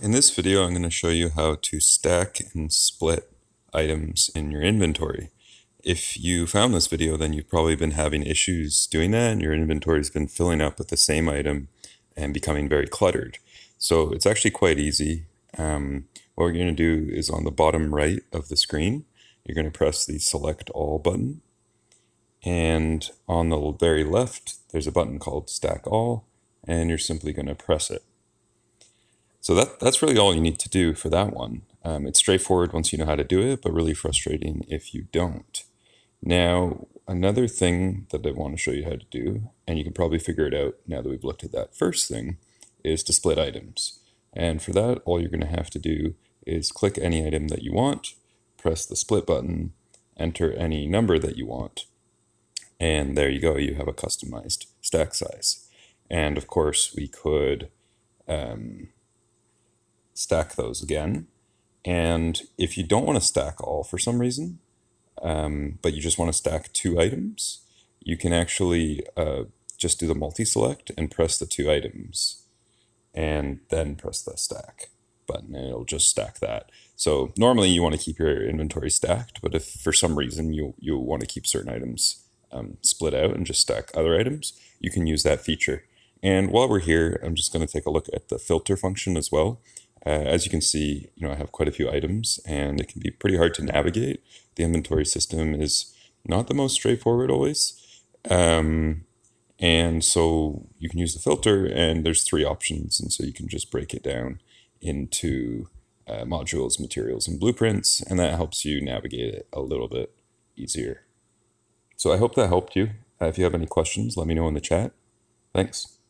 In this video, I'm going to show you how to stack and split items in your inventory. If you found this video, then you've probably been having issues doing that, and your inventory's been filling up with the same item and becoming very cluttered. So it's actually quite easy. What we're going to do is on the bottom right of the screen, you're going to press the Select All button. And on the very left, there's a button called Stack All, and you're simply going to press it. So that's really all you need to do for that one. It's straightforward once you know how to do it, but really frustrating if you don't. Now, another thing that I want to show you how to do, and you can probably figure it out now that we've looked at that first thing, is to split items. And for that, all you're going to have to do is click any item that you want, press the split button, enter any number that you want, and there you go, you have a customized stack size. And of course, we could stack those again. And if you don't want to stack all for some reason, but you just want to stack two items, you can actually just do the multi-select and press the two items and then press the stack button and it'll just stack that. So normally you want to keep your inventory stacked, but if for some reason you want to keep certain items split out and just stack other items, you can use that feature. And while we're here, I'm just going to take a look at the filter function as well. As you can see, I have quite a few items and it can be pretty hard to navigate. The inventory system is not the most straightforward always. And so you can use the filter and there's three options. And so you can just break it down into modules, materials, and blueprints. And that helps you navigate it a little bit easier. So I hope that helped you. If you have any questions, let me know in the chat. Thanks.